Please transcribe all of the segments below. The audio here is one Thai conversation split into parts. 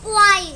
กวัย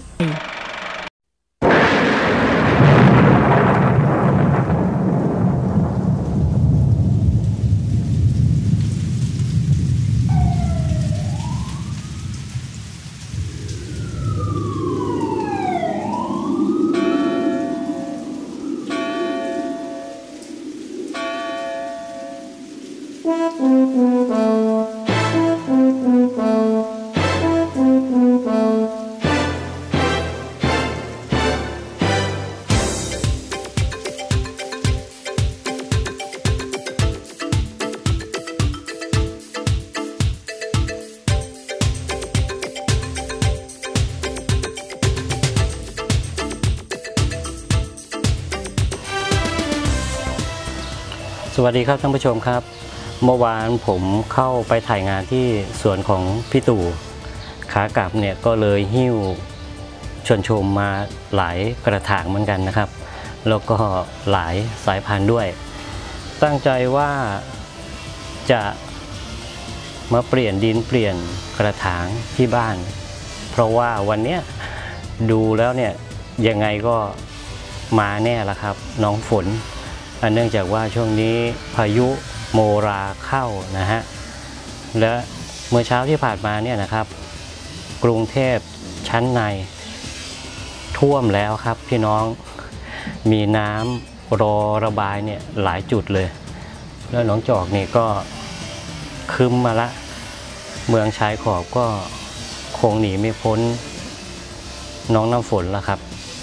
สวัสดีครับท่านผู้ชมครับเมื่อวานผมเข้าไปถ่ายงานที่สวนของพี่ตู่ขากลับเนี่ยก็เลยหิ้วชวนชมมาหลายกระถางเหมือนกันนะครับแล้วก็หลายสายพันธุ์ด้วยตั้งใจว่าจะมาเปลี่ยนดินเปลี่ยนกระถางที่บ้านเพราะว่าวันนี้ดูแล้วเนี่ยยังไงก็มาแน่ละครับน้องฝนเนื่องจากว่าช่วงนี้พายุโมราเข้านะฮะและเมื่อเช้าที่ผ่านมาเนี่ยนะครับกรุงเทพชั้นในท่วมแล้วครับพี่น้องมีน้ำรอระบายเนี่ยหลายจุดเลยแล้วหนองจอกนี่ก็คึมมาละเมืองชายขอบก็คงหนีไม่พ้นน้องน้ำฝนแล้วครับ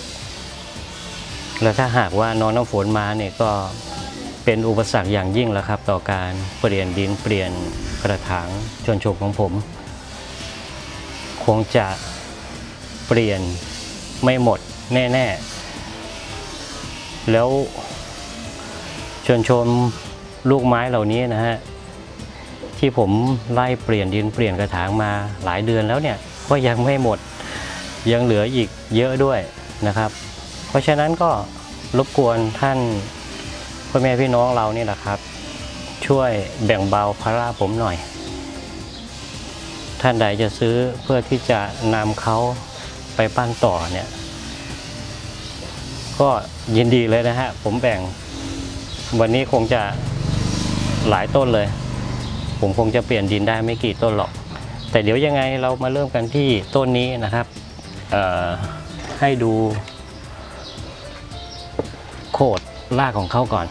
แล้วถ้าหากว่าน้องน้ำฝนมาเนี่ยก็เป็นอุปสรรคอย่างยิ่งแล้วครับต่อการเปลี่ยนดินเปลี่ยนกระถางชวนชมของผมคงจะเปลี่ยนไม่หมดแน่ๆแล้วชวนชมลูกไม้เหล่านี้นะฮะที่ผมไล่เปลี่ยนดินเปลี่ยนกระถางมาหลายเดือนแล้วเนี่ยก็ยังไม่หมดยังเหลืออีกเยอะด้วยนะครับเพราะฉะนั้นก็รบกวนท่านพ่อแม่พี่น้องเรานี่แหละครับช่วยแบ่งเบาภาระผมหน่อยท่านใดจะซื้อเพื่อที่จะนำเขาไปปั้นต่อเนี่ยก็ยินดีเลยนะฮะผมแบ่งวันนี้คงจะหลายต้นเลยผมคงจะเปลี่ยนดินได้ไม่กี่ต้นหรอกแต่เดี๋ยวยังไงเรามาเริ่มกันที่ต้นนี้นะครับให้ดูโคตรรากของเขาก่อน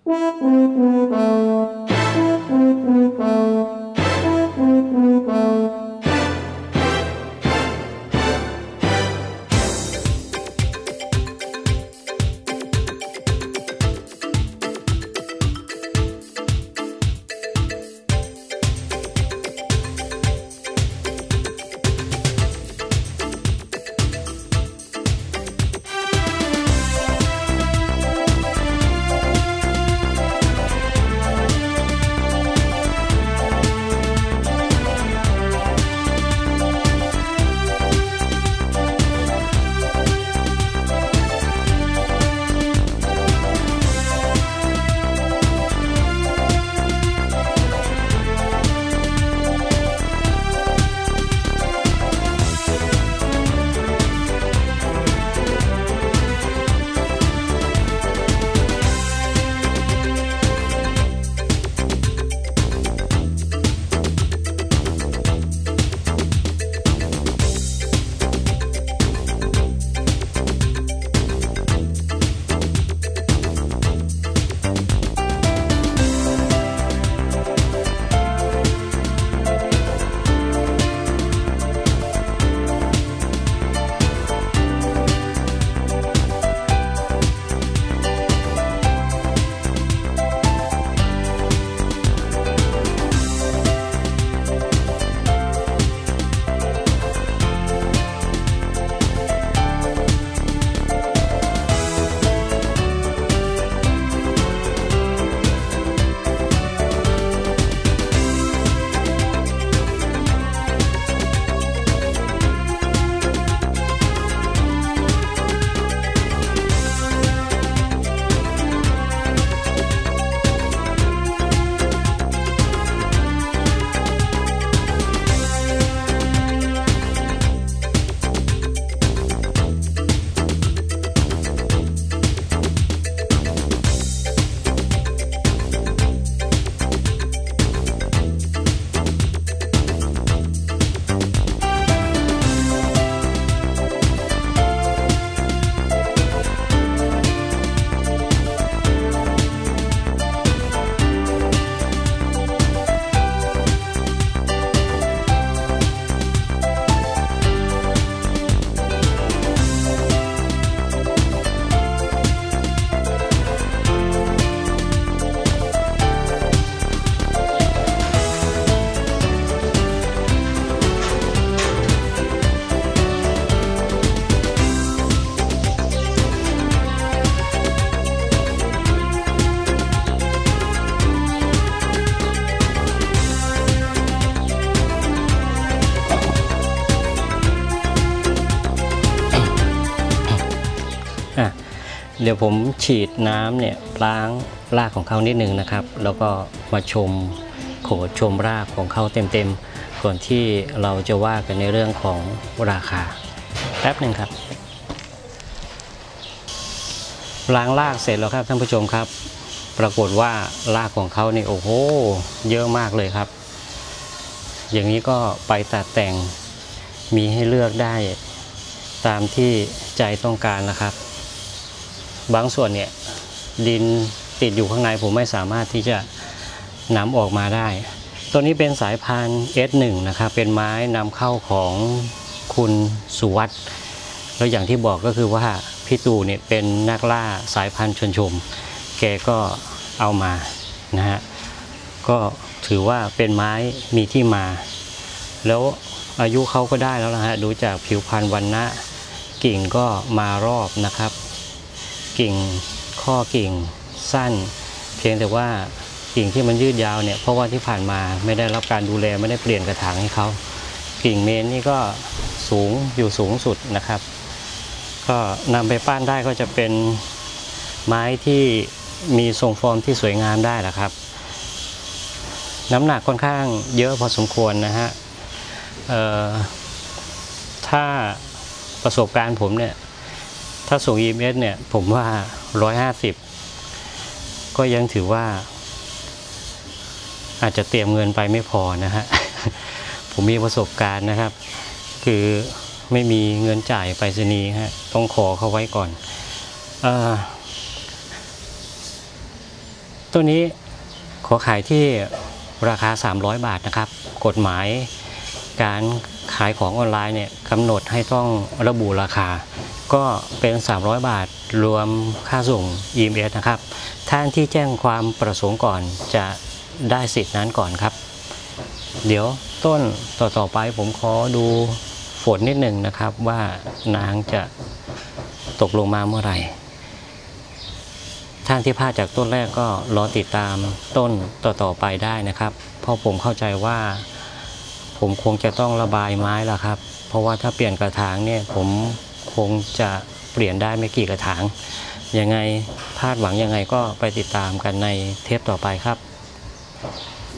เดี๋ยวผมฉีดน้ำเนี่ยล้างรากของเขานิดนึงนะครับแล้วก็มาชมโขดชมรากของเขาเต็มๆก่อนที่เราจะว่ากันในเรื่องของราคาแป๊บหนึ่งครับล้างรากเสร็จแล้วครับท่านผู้ชมครับปรากฏว่ารากของเขาเนี่ยโอ้โหเยอะมากเลยครับอย่างนี้ก็ไปตัดแต่งมีให้เลือกได้ตามที่ใจต้องการนะครับบางส่วนเนี่ยดินติดอยู่ข้างในผมไม่สามารถที่จะนำออกมาได้ตัวนี้เป็นสายพันธุ์ S1 นะครับเป็นไม้นำเข้าของคุณสุวัฒน์แล้วอย่างที่บอกก็คือว่าพี่ตู่เนี่ยเป็นนักล่าสายพันธุ์ชวนชมแกก็เอามานะฮะก็ถือว่าเป็นไม้มีที่มาแล้วอายุเขาก็ได้แล้วนะฮะดูจากผิวพรรณวรรณะกิ่งก็มารอบนะครับกิ่งข้อกิ่งสั้นเพียงแต่ว่ากิ่งที่มันยืดยาวเนี่ยเพราะว่าที่ผ่านมาไม่ได้รับการดูแลไม่ได้เปลี่ยนกระถางให้เขากิ่งเมนนี่ก็สูงอยู่สูงสุดนะครับก็นำไปปั้นได้ก็จะเป็นไม้ที่มีทรงฟอร์มที่สวยงามได้แหละครับน้ำหนักค่อนข้างเยอะพอสมควรนะฮะถ้าประสบการณ์ผมเนี่ยถ้าส่ง EMS เนี่ยผมว่า150ก็ยังถือว่าอาจจะเตรียมเงินไปไม่พอนะฮะ ผมมีประสบการณ์นะครับคือไม่มีเงินจ่ายไปรษณีย์ฮะต้องขอเขาไว้ก่อนตัวนี้ขอขายที่ราคา300 บาทนะครับกฎหมายการขายของออนไลน์เนี่ยกำหนดให้ต้องระบุราคาก็เป็น300 บาทรวมค่าส่ง EMS นะครับท่านที่แจ้งความประสงค์ก่อนจะได้สิทธินั้นก่อนครับเดี๋ยวต้นต่อไปผมขอดูฝนนิดหนึ่งนะครับว่านางจะตกลงมาเมื่อไหร่ท่านที่พลาดจากต้นแรกก็รอติดตามต้นต่อไปได้นะครับเพราะผมเข้าใจว่าผมคงจะต้องระบายไม้แล้วครับเพราะว่าถ้าเปลี่ยนกระถางเนี่ยผมคงจะเปลี่ยนได้ไม่กี่กระถางยังไงพลาดหวังยังไงก็ไปติดตามกันในเทปต่อไปครับ